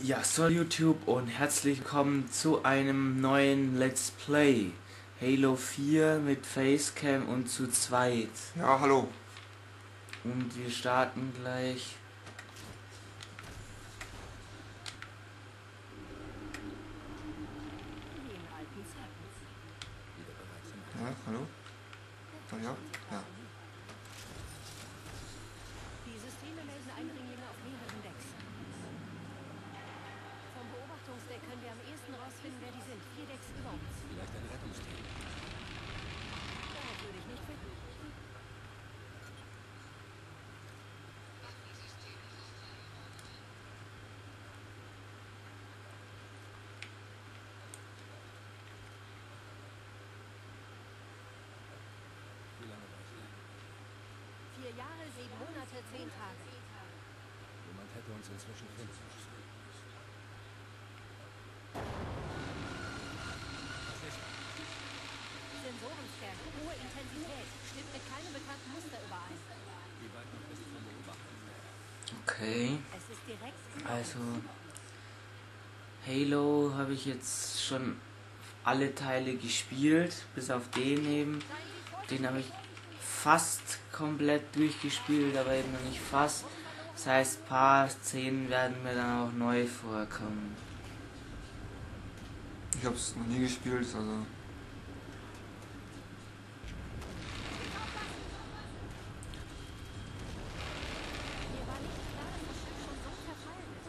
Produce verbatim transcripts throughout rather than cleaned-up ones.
Ja, so YouTube und herzlich willkommen zu einem neuen Let's Play. Halo vier mit Facecam und zu zweit. Ja, hallo. Und wir starten gleich. Ja, hallo? Oh, ja? Ja. Die Systeme melden Eindringlinge auf mehreren Decks. Vom Beobachtungsdeck können wir am ehesten rausfinden, wer die sind. Vier Decks über uns. Vielleicht ein Rettungsteam. Darauf würde ich nicht wetten. Wie lange war sie? Vier Jahre, sieben Monate, zehn Tage. Jemand hätte uns inzwischen finden müssen. Was ist das? Sensorenscan, hohe Intensität. Stimmt mit keinem bekannten Muster überein. Wie weit noch ist von Beobachtung? Okay, Es ist direkt über also uns. Halo habe ich jetzt schon alle Teile gespielt, bis auf den eben. Den habe ich fast komplett durchgespielt, aber eben noch nicht fast. Das heißt, ein paar Szenen werden mir dann auch neu vorkommen. Ich hab's noch nie gespielt, also. Mir war nicht klar, dass das Schiff schon so verfallen ist.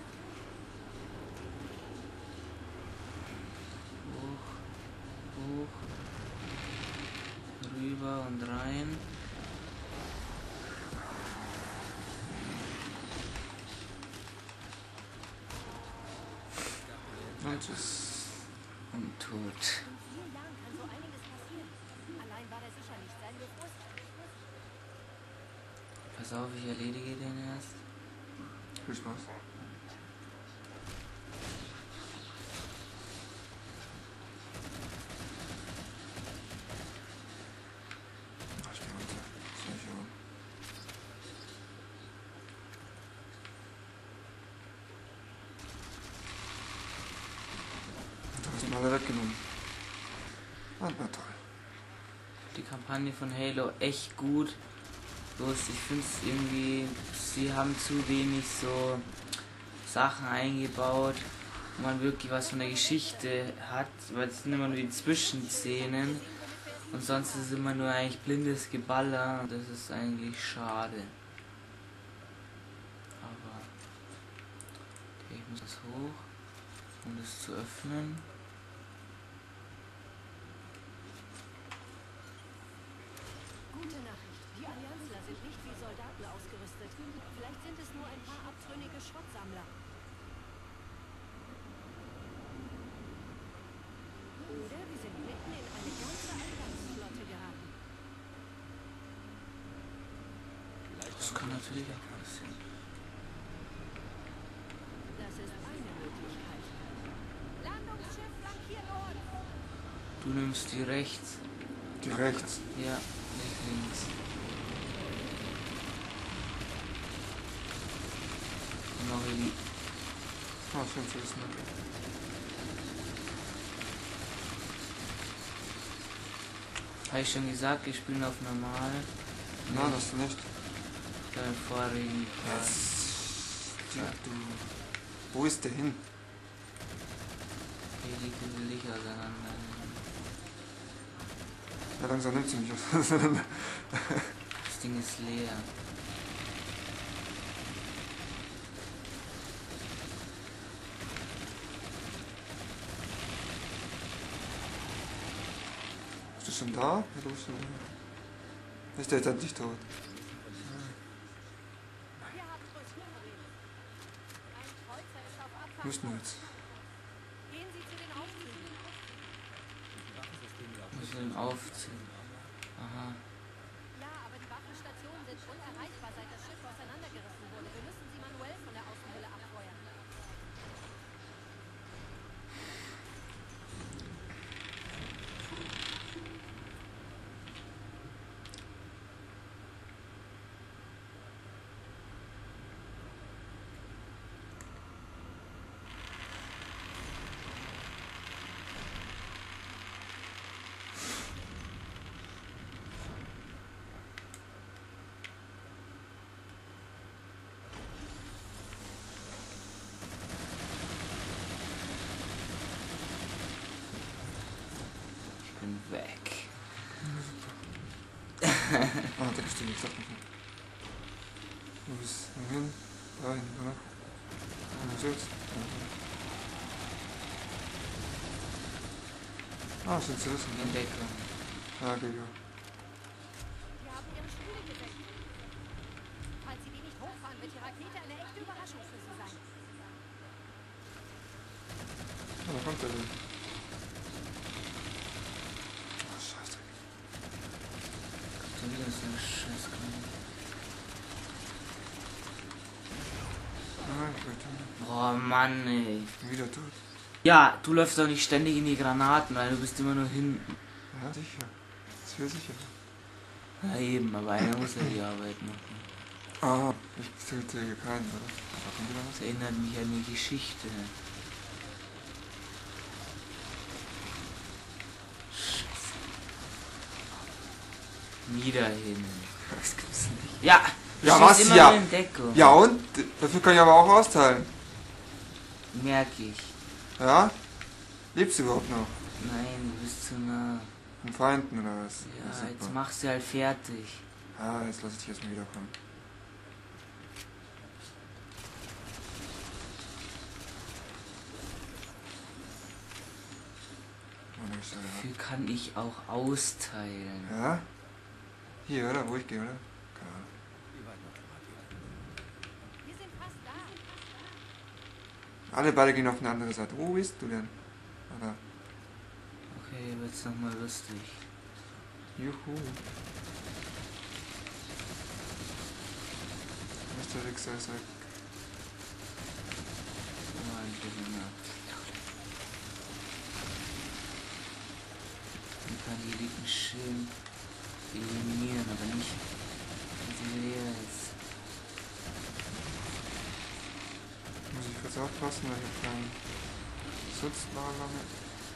Hoch, hoch, rüber und rein. Und es und tot. In vier Jahren kann so einiges passieren. Allein war der sicher nicht. Seien wir vorsichtig. Pass auf, ich erledige den erst. Viel Spaß. Ach, ich bin runter. Zwei Jahre. Du hast ihn alle weggenommen. Ah, na toll. Die Kampagne von Halo echt gut. Bloß ich finde es irgendwie, sie haben zu wenig so Sachen eingebaut, wo man wirklich was von der Geschichte hat, weil es sind immer nur die Zwischenszenen und sonst ist es immer nur eigentlich blindes Geballer und das ist eigentlich schade. Aber okay, ich muss das hoch, um das zu öffnen. Gute Nachricht. Die Allianzler sind nicht wie Soldaten ausgerüstet. Vielleicht sind es nur ein paar abtrünnige Schrottsammler. Oder wir sind mitten in eine ganze Allianzflotte geraten. Das kann natürlich auch passieren. Das ist eine Möglichkeit. Landungsschiff flankiert uns! Du nimmst die rechts. Die rechts. Ja, nicht links. Und noch in Ah, schön zu wissen. habe ich schon gesagt, ich spiele auf normal. Nein, das nicht. Beim vorigen Part. Ja, du. Wo ist der hin? Hier liegt die Lichter auseinander. Ja, langsam nimmt sie mich auseinander. Das Ding ist leer. Bist du schon da? Ja, du bist schon da. Ist der jetzt endlich tot? Wir haben größere Probleme. Ein Kreuzer ist auf Abfahrt. Müssen wir jetzt. Gehen Sie zu den Aufzügen. Muss ich den aufziehen. Aha. Ja, aber die Waffenstationen sind unerreichbar, seit das Schiff auseinandergerissen wurde. Wir müssen sie manuell von der Außenhülle abfeuern. weg. Ah, da steht nichts. Wo bist du hin? Da hin, oder? Wo ist jetzt? Ah, sind sie wissen, ne? Entdeckung. Ah, okay, ja. Wir haben ihre Spule geweckt. Falls sie die nicht hochfahren, wird die Rakete eine echte Überraschung für sie sein. Ah, da kommt er denn. Ah, scheiße. Schon wieder so ein Scheiß. Ah, ich bin tot. Oh Mann, ey. Ich bin wieder tot. Ja, du läufst doch nicht ständig in die Granaten, weil du bist immer nur hinten. Ja, sicher. Das wäre sicher. Ja eben, aber einer muss ja die Arbeit machen. Ah, ich töte hier keinen, oder? Da kommt wieder was. Das erinnert mich an die Geschichte. Scheiße. Wieder hin. Das gibt's nicht. Ja! du Ja, stehst was immer ja? nur in Deckung. Ja und? Dafür kann ich aber auch austeilen. Merke ich. Ja? Lebst du überhaupt noch? Nein, du bist zu nah. Von Feinden oder was? Ja, Super. jetzt machst du halt fertig. Ah, jetzt lass ich dich erstmal wiederkommen. Oh, nicht so, Dafür kann ich auch austeilen. ja. Ja? Hier, oder? Wo ich gehe, oder? Keine Ahnung. Wie weit noch die Rakete? Wir sind fast da. Alle beide gehen auf eine andere Seite. Wo bist du denn? Oder? Okay, wird's nochmal lustig. Juhu. Mister Wichser ist weg. Oh, ein Gewinner. Die Paraliten schön eliminieren, aber nicht, wenn sie leer ist. Muss ich kurz aufpassen, weil ich habe keinen Schutzlager mehr.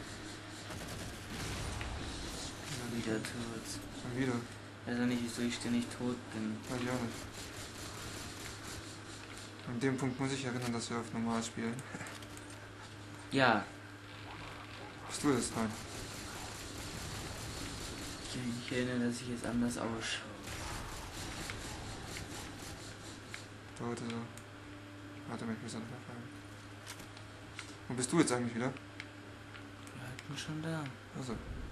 Wieder tot. Schon wieder. Also nicht, wieso ich ständig tot bin. Weiß ich auch nicht. An dem Punkt muss ich erinnern, dass wir auf normal spielen. Ja, Bist du das rein? ich kann mich erinnern, dass ich jetzt anders ausschaue. Dauerte so. Warte mal, ich muss einfach fragen. Wo bist du jetzt eigentlich wieder? Ja, ich bin schon da. Also.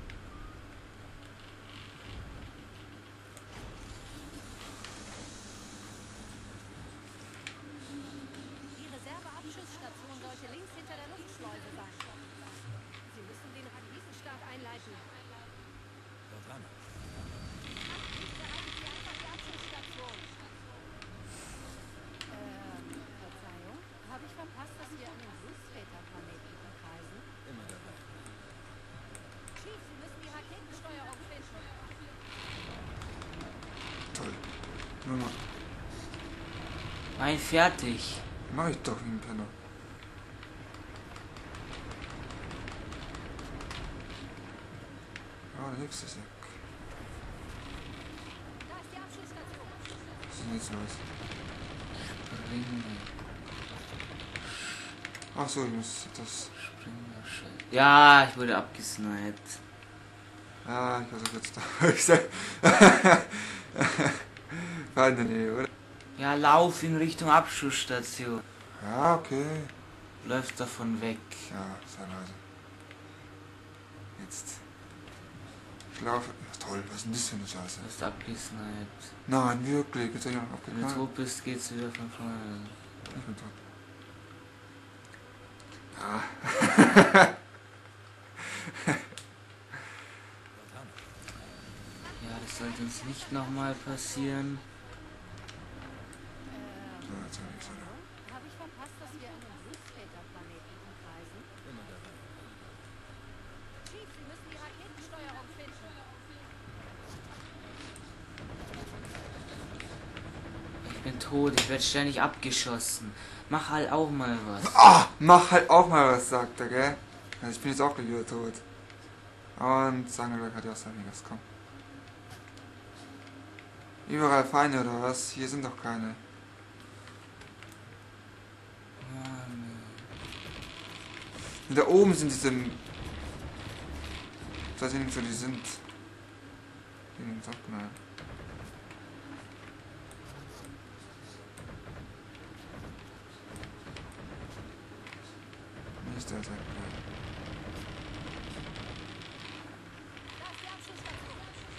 Die Reserveabschussstation sollte links hinter der Luftschleuse sein. Sie müssen den Raketenstart einleiten. Dort dran. Nicht bereiten Sie einfach die Abschussstation. Ähm, Verzeihung. Habe ich verpasst, dass wir an den Großväterplaneten umkreisen? Immer dabei. Chief, Sie müssen die Raketensteuerung finden. Toll. Nur mal. Nein, fertig. Mach ich doch wie ein Penner. Ah, der nächste ist weg. Da ist die Abschussstation. Was ist denn jetzt los? Springen. Ach so, ich muss das. Springen. Scheiße. Ja, ich wurde abgesniped. Ah, ich war so kurz da. War in der Nähe, oder? Ja, lauf in Richtung Abschussstation. Ja, okay. Läuft davon weg. Ja, sei leise. Jetzt. Ich laufe. Ach, toll, was ist denn das für eine Scheiße? Du bist abgesniped. Nein, wirklich. Jetzt hab ich noch Wenn du abgeknallt. tot bist, geht's wieder von vorne. Ich bin tot. Ah. Dort dran. Ja, das sollte uns nicht nochmal passieren. So, jetzt hab ich's wieder. Habe ich verpasst, dass wir an den Großväterplaneten umkreisen? Immer dabei. Chief, Sie müssen die Raketensteuerung finden. Ich bin tot, ich werde ständig abgeschossen. Mach halt auch mal was. Ah, mach halt auch mal was, sagt er, gell? Also ich bin jetzt auch gleich wieder tot. Und Sangelberg hat ja auch sein was, komm. Überall Feinde oder was? Hier sind doch keine. Mann. Und da oben sind diese Ich weiß nicht, wo die sind. Die sind doch genau. Nicht der Sack. Da ist die Abschlussstation.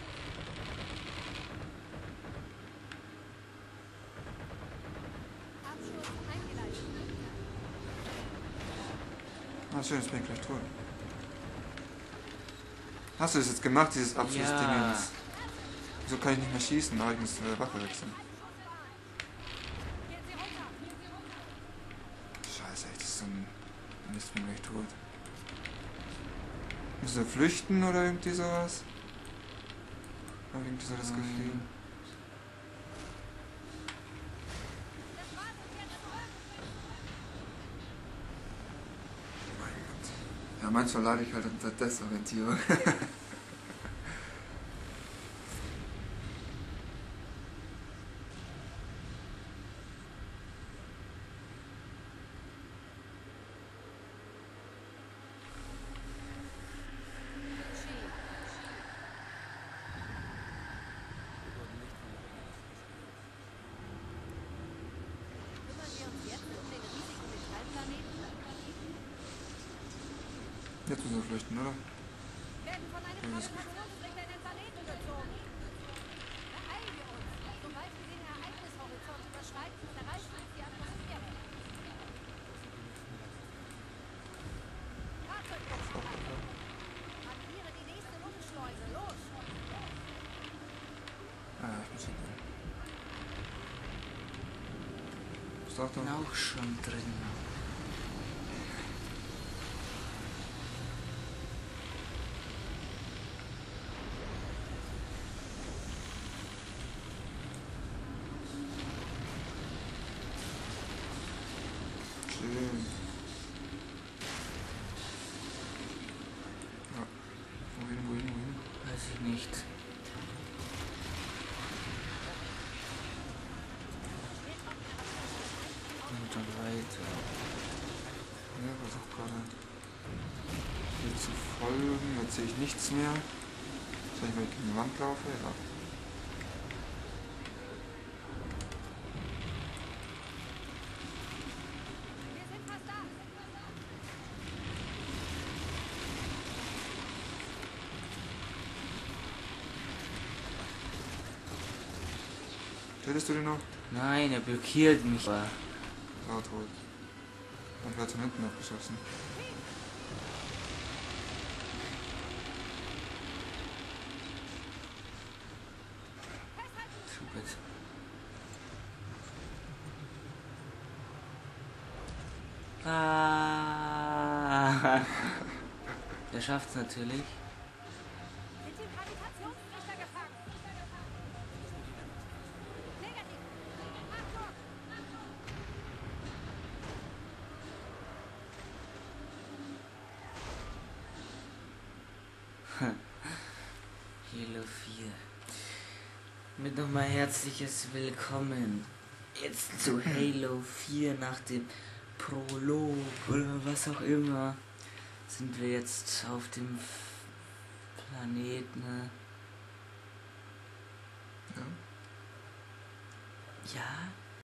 Abschluss eingeleitet. Ah, schön, jetzt bin ich gleich tot. Hast du das jetzt gemacht, dieses Abschlussdingens? Ja. Wieso kann ich nicht mehr schießen? Aber ich muss äh, Waffe wechseln. Gehen Sie runter. Scheiße, echt, das ist so ein... Jetzt bin ich gleich tot. Müssen wir flüchten oder irgendwie sowas? Hab ich irgendwie so das Gefühl. Ja, manchmal leide ich halt unter Desorientierung. Kümmern wir uns jetzt um den riesigen Metallplaneten? Jetzt müssen wir flüchten, oder? Werden von einem Gravitationsrichter in den Planeten gezogen. Beeilen wir uns. Sobald wir den Ereignishorizont überschreiten, zerreißen uns die Atmosphäre. Fahrzeugdruck. Markiere die nächste Luftschleuse. Los! Ah, ich bin schon drin. Bist du auch da? Bin auch schon drin. Schön. Ja. Wohin, wohin, wohin? Weiß ich nicht. Und dann weiter. Ja, versuch gerade hier zu folgen. Jetzt sehe ich nichts mehr. Soll ich mal gegen die Wand laufen? Ja. Wir sind fast da. Tötest du den noch? Nein, er blockiert mich. Aber Ja, tot. Und wird von hinten abgeschossen. super. Ah. Der schafft's natürlich. Sind die Gravitationsrichter gefangen? Negativ. Achtung! Halo vier. Mit nochmal herzliches Willkommen. Jetzt zu Halo vier nach dem Prolog oder was auch immer. Sind wir jetzt auf dem Planeten. Ja. Ja?